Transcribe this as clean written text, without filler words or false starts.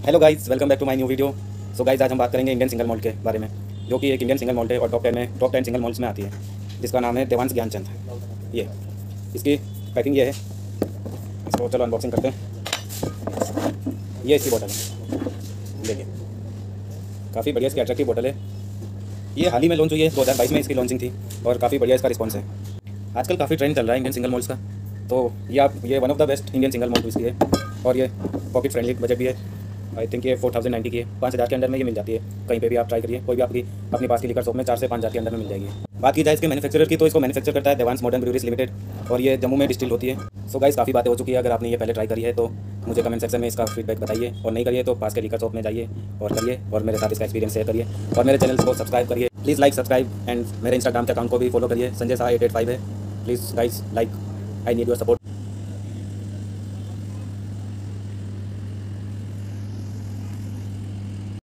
Hello guys, welcome back to my new video. So guys, आज हम बात करेंगे इंडियन सिंगल मॉल्ट के बारे में, जो कि एक इंडियन सिंगल मॉल्ट है और टॉप 10 सिंगल मॉल्ट्स में आती है, जिसका नाम है देवांश ज्ञानचंद। ये इसकी पैकिंग ये है। इसको चलो अनबॉक्सिंग करते हैं। ये इसकी बोतल है, देखिए काफ़ी बढ़िया इसकी अट्रैक्टिव बोतल है। ये हाल ही में लॉन्च हुई है, 2022 में इसकी लॉन्चिंग थी और काफ़ी बढ़िया इसका रिस्पॉन्स है। आजकल काफ़ी ट्रेंड चल रहा है इंडियन सिंगल मॉल्ट्स का, तो ये one of the best Indian single malt इसकी है। और ये पॉकेट फ्रेंडली बजट भी है। आई थिंक ये 4090 की है, 5000 के अंदर में ये मिल जाती है। कहीं पे भी आप ट्राई करिए, कोई भी आपकी अपने पास की लिकर शॉप में 4 से 5000 के अंदर में मिल जाएगी। बात की जाए इसके मैन्युफैक्चरर की, तो इसको मैन्युफैक्चर करता है देवांश मॉडर्न ब्रूअरीज लिमिटेड और ये जम्मू में डिस्टिल होती है। सो गाइस, काफ़ी बातें हो चुकी है। अगर आपने ये पहले ट्राई करी है तो मुझे कमेंट सेक्शन में इसका फीडबैक बताइए, और नहीं करिए तो पास के लिकर शॉप में जाइए और करिए और मेरे साथ इसका एक्सपीरियंस शेयर करिए। और मेरे चैनल को सब्सक्राइब करिए, प्लीज़ लाइक सब्सक्राइब, एंड मेरे इंस्टाग्राम के अकाउंट को भी फॉलो करिए, संजय शाह 885 है। Please guys like, I need your support.